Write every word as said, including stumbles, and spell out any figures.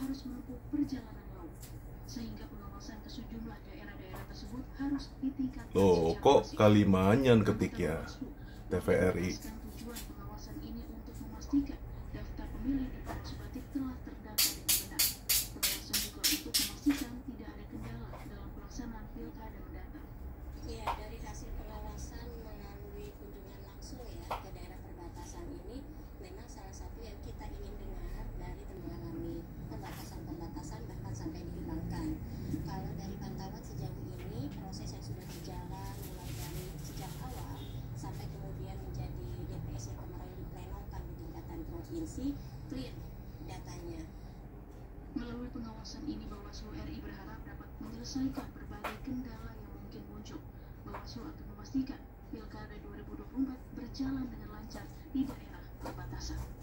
harus menempuh perjalanan jauh, sehingga pengawasan ke sejumlah daerah-daerah tersebut harus ditingkatkan. Loh, kok Kalimanyan ketiknya T V R I? Tujuan pengawasan ini untuk memastikan daftar pemilih di Pawas Batik telah terdata dengan benar. Pengawasan juga untuk memastikan tidak ada kendala dalam pelaksanaan pilkada mendatang. Ya, dari hasil pengawasan melalui kunjungan langsung ya ke daerah perbatasan ini, memang salah satu yang kita ingin dengar dari mengalami pembatasan-pembatasan bahkan sampai dihilangkan. Kalau dari pantauan sejauh ini, proses yang sudah berjalan mulai dari sejak awal sampai kemudian menjadi D P S yang kemarin diplenokan di tingkatan provinsi, clear datanya. Melalui pengawasan ini, Bawaslu R I berharap dapat menyelesaikan berbagai kendala yang mungkin muncul. Bawaslu akan memastikan Pilkada dua ribu dua puluh empat berjalan dengan lancar di daerah perbatasan.